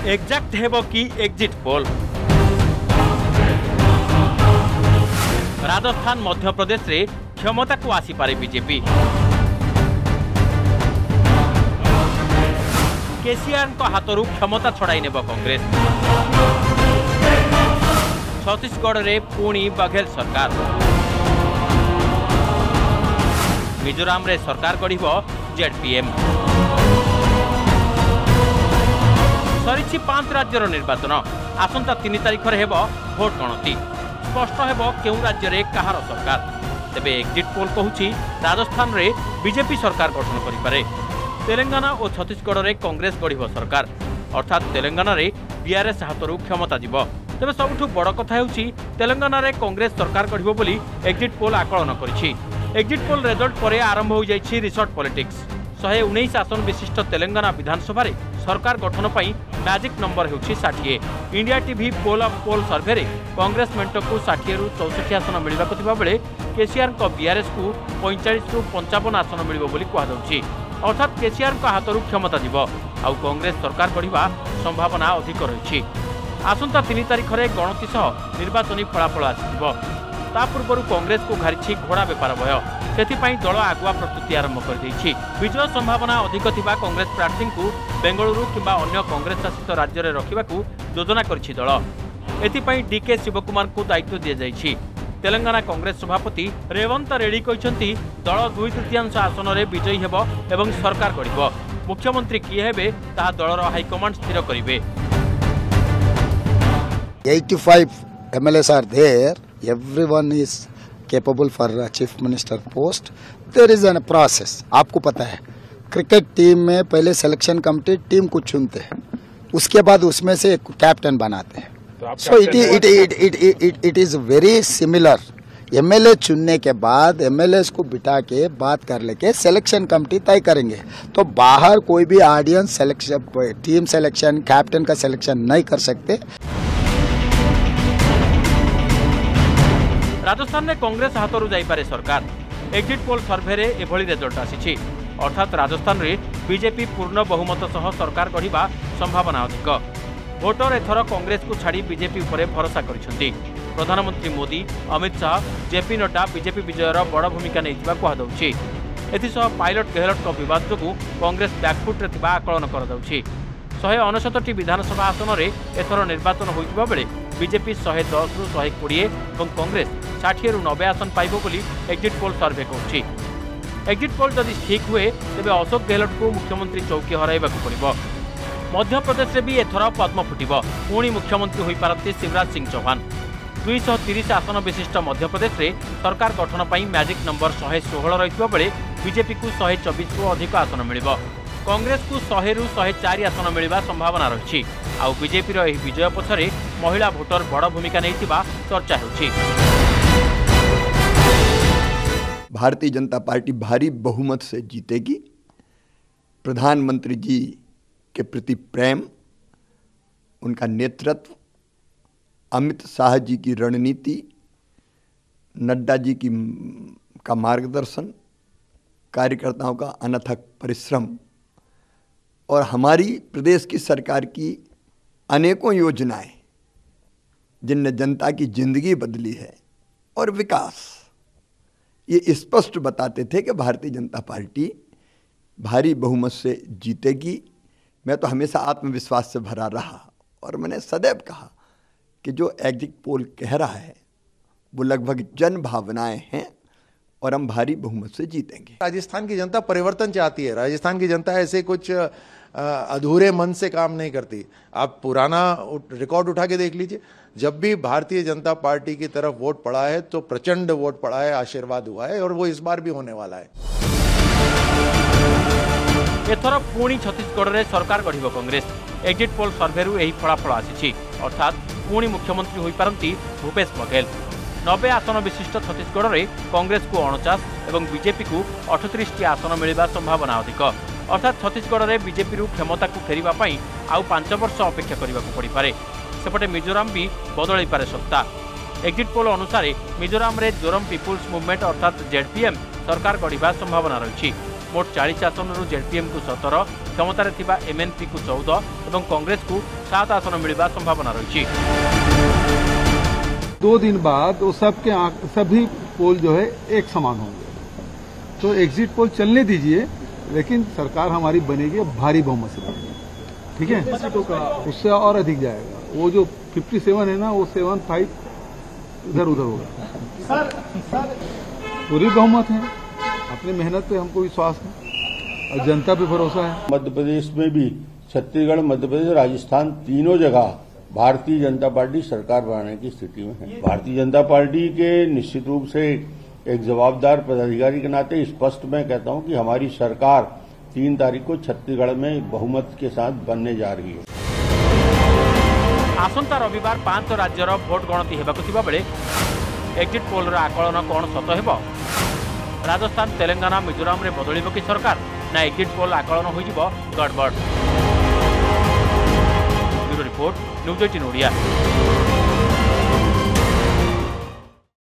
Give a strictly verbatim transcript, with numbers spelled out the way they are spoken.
Exact हेबो कि exit poll. Rajasthan Madhya Pradesh रे क्षमता को आसी पारे बीजेपी। केसीआर को हाथरू क्षमता छड़ाई नेब कांग्रेस। छत्तीसगढ़ रे पुणी बघेल सरकार। मिजोराम रे सरकार गढ़िब जेडपीएम। सरी पांच राज्यर निर्वाचन। आसंता तीन तारीख में हेब भोट गणति। स्पष्ट हेब केउ राज्य रे कहार सरकार। तेबे एग्जिट पोल कहूछि राजस्थान रे बीजेपी सरकार गठन करिपारे। तेलंगाना और छत्तीसगढ़ रे कांग्रेस गढ़िब सरकार। अर्थात तेलंगाना रे बीआरएस हाथरू क्षमता जीव। तेबे सबुठु बड़ कथा हेउछि तेलंगाना रे कांग्रेस सरकार गढ़िब बोली एग्जिट पोल आकलन करिछि। एग्जिट पोल रिजल्ट परे आरंभ हो जाइछि रिसोर्ट पॉलिटिक्स। एक सौ उन्नीस आसन विशिष्ट तेलंगाना विधानसभा रे सरकार गठन पई मैजिक नंबर हेउछि साठ। India TV poll of poll survey रे कांग्रेस मेंट को साठ रु चौसठ आसन मिलवा थिबा बेले केसीआर को बीआरएस को पैंतालीस रु पचपन आसन मिलिबो बोली कुहा जाउछि। अर्थात केसीआर को हाथरू क्षमता जीव आउ कांग्रेस सरकार गढ़िबा संभावना अधिक रहिछि। आसंता तीन तारीख में गणति सह निर्वाचनी फलाफल आसिथिबो। ता पूर्व कांग्रेस को घारिछि घोड़ा बेपार भय। सेथिपाई दल आगुआ प्रस्तुति आरंभ कर देछि। विजय संभावना अधिक थिबा कांग्रेस प्रार्थी को बेंगलुरु किंबा अन्य कांग्रेस शासित राज्य में रखिबाकू योजना करिछि दल। एथिपाई डीके शिवकुमार को दायित्व दिया जाइछि। तेलंगाना कांग्रेस सभापति रेवंत रेड्डी कहते दल दुई तृतीयांश आसन में विजयी हेब एवं सरकार गढ़िब। मुख्यमंत्री किए हेबे ता दलर हाईकमांड स्थिर करिवे। eighty-five M L As are there. Everyone is capable for a chief minister post. There is a process. आपको पता है क्रिकेट टीम में पहले सिलेक्शन कमेटी टीम को चुनते हैं, उसके बाद उसमें से एक कैप्टन बनाते हैं। So it it it it it it is very similar. MLA चुनने के बाद एमएलए को बिठा के बात कर लेके सिलेक्शन कमेटी तय करेंगे। तो बाहर कोई भी audience selection, team selection, captain का सिलेक्शन नहीं कर सकते। राजस्थान में कांग्रेस हाथरू जाइपारे सरकार। एग्जिट पोल सर्वे रे एभली रिजल्ट आसीछि। अर्थात राजस्थान रे बीजेपी पूर्ण बहुमत सह सरकार गढ़िबा संभावना अधिक। भोटर एथर कांग्रेस को छाड़ी बीजेपी उपरे भरोसा करिसेंती। प्रधानमंत्री मोदी, अमित शाह, जेपी नड्डा बीजेपी विजयर बड़ भूमिका नैथिबा कुहा जाउछि। एथिसह पायलट गेहलोट विवाद जोगु कांग्रेस बैकफुट रे थिबा आकलन कर जाउछि। एक सौ उनसठ टी विधानसभा आसन में एथर निर्वाचन होइतिबा बेले बीजेपी एक सौ दस रु एक सौ बीस और कांग्रेस साठ रु नब्बे आसन पाइबो बोली एग्जिट पोल सर्वे कहूछि। एग्जिट पोल जदि ठीक हुए तेबे अशोक गेहलोट को मुख्यमंत्री चौकी हराइबाकू पड़िबो। मध्य प्रदेश में भी एथर पद्म फुटिबो। पुणी मुख्यमंत्री होई पारती शिवराज सिंह चौहान। दुई सौ तीस आसन विशिष्ट मध्य प्रदेश में सरकार गठन पर मैजिक नंबर एक सौ सोलह रही बेले बीजेपी को एक सौ चौबीस रु अधिक आसन मिलिबो। कांग्रेस को सौ रु एक सौ चार आसन मिलवा संभावना रही। आउ बीजेपी रो एही विजय पछरे महिला भोटर बड़ भूमिका नैथिबा चर्चा होछि। भारतीय जनता पार्टी भारी बहुमत से जीतेगी। प्रधानमंत्री जी के प्रति प्रेम, उनका नेतृत्व, अमित शाह जी की रणनीति, नड्डा जी की का मार्गदर्शन, कार्यकर्ताओं का अनथक परिश्रम और हमारी प्रदेश की सरकार की अनेकों योजनाएं जिनने जनता की जिंदगी बदली है और विकास, ये स्पष्ट बताते थे कि भारतीय जनता पार्टी भारी बहुमत से जीतेगी। मैं तो हमेशा आत्मविश्वास से भरा रहा और मैंने सदैव कहा कि जो एग्जिट पोल कह रहा है वो लगभग जन भावनाएं हैं और हम भारी बहुमत से जीतेंगे। राजस्थान की जनता परिवर्तन चाहती है। राजस्थान की जनता ऐसे कुछ अधूरे मन से काम नहीं करती। आप पुराना रिकॉर्ड उठा के देख लीजिए, जब भी भारतीय जनता पार्टी की तरफ वोट पड़ा है तो प्रचंड वोट पड़ा है, आशीर्वाद हुआ है और वो इस बार भी होने वाला है। एथर पुणी छत्तीसगढ़ में सरकार गढ़िब कांग्रेस। एग्जिट पोल सर्वे रु एही फलाफल आसीछि। अर्थात पुणी मुख्यमंत्री होई पारंती भूपेश बघेल। नब्बे आसन विशिष्ट छत्तीसगढ़ में कांग्रेस को उनचास और बीजेपी को अठतीस टी आसन मिलवा संभावना अधिक। अर्थात छत्तीसगढ़ में बीजेपी रु क्षमता को फेरिबा पई आउ पांच वर्ष अपेक्षा करबाकू पड़ी पारे। सेपटे मिजोराम भी बदलई पारे सत्ता। एग्जिट पोल अनुसार मिजोराम रे जोरम पीपुल्स मूवमेंट अर्थात जेडपीएम सरकार गढ़िबा संभावना रही। मोट चालीस आसन जेडपीएम को सतर, क्षमतार थिबा एमएनपी को चौदह और कांग्रेस को सात आसन मिलवा संभावना रही। दो दिन बाद वो सबके आंक सभी पोल जो है एक समान होंगे, तो एग्जिट पोल चलने दीजिए, लेकिन सरकार हमारी बनेगी भारी बहुमत से बनेगी, ठीक है, उससे और अधिक जाएगा। वो जो सत्तावन है ना, वो सेवन फाइव इधर उधर होगा। पूरी बहुमत है, अपनी मेहनत पे हमको विश्वास है और जनता पे भरोसा है। मध्य प्रदेश में भी छत्तीसगढ़, मध्य प्रदेश, राजस्थान तीनों जगह भारतीय जनता पार्टी सरकार बनाने की स्थिति में है। भारतीय जनता पार्टी के निश्चित रूप से एक जवाबदार पदाधिकारी के नाते स्पष्ट मैं कहता हूं कि हमारी सरकार तीन तारीख को छत्तीसगढ़ में बहुमत के साथ बनने जा रही है। आसंता रविवार पांच राज्यर भोट गणति हेबाकु थिबा बेले एक्जिट पोल आकलन कौन सत हेबो? राजस्थान, तेलंगाना, मिजोराम रे बदलिबो कि सरकार, ना एक्जिट पोल आकलन होइजिबो गड़बड़? Bureau report, News Eighteen Odia.